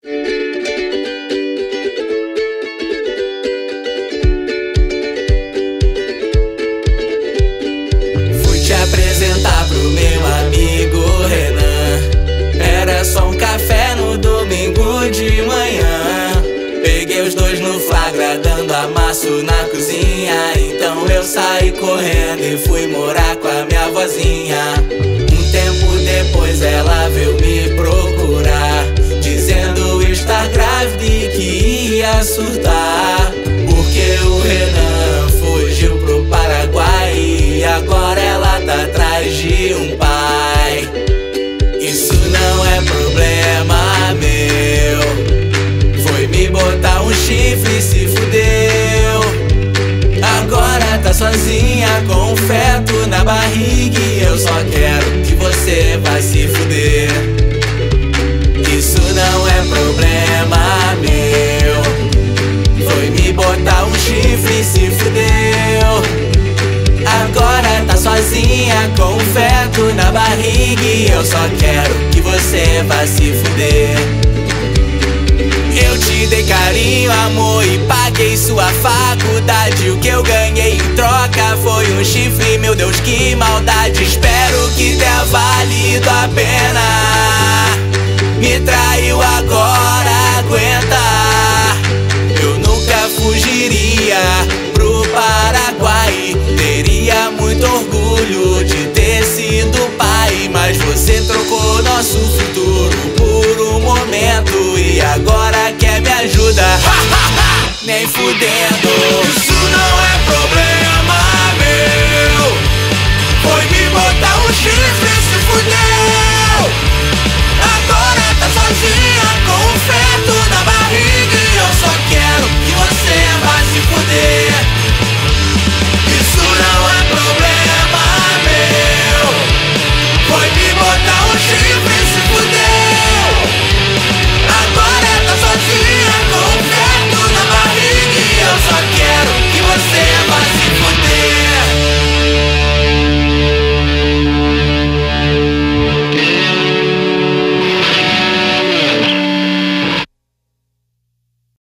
Fui te apresentar pro meu amigo Renan. Era só um café no domingo de manhã. Peguei os dois no flagra dando amasso na cozinha. Então eu saí correndo e fui morar com a minha vozinha. Um tempo depois ela veio me procurar, dizendo estar grávida e que ia surtar, porque o Renan fugiu pro Paraguai e agora ela tá atrás de um pai. Isso não é problema meu, foi me botar um chifre e se fudeu. Agora tá sozinha com um feto na barriga e eu só quero que você vá se fuder. Isso não é problema meu, foi me botar um chifre e se fudeu. Agora tá sozinha com um feto na barriga e eu só quero que você vá se fuder. Eu te dei carinho, amor e paguei sua faculdade. O que eu ganhei em troca foi um chifre, meu Deus, que maldade. Espero que tenha valido a pena. Me traiu, agora aguenta. Eu nunca fugiria pro Paraguai. Teria muito orgulho de ter sido pai, mas você trocou nosso futuro por um momento e agora quer me ajudar. Nem fudendo. Isso não é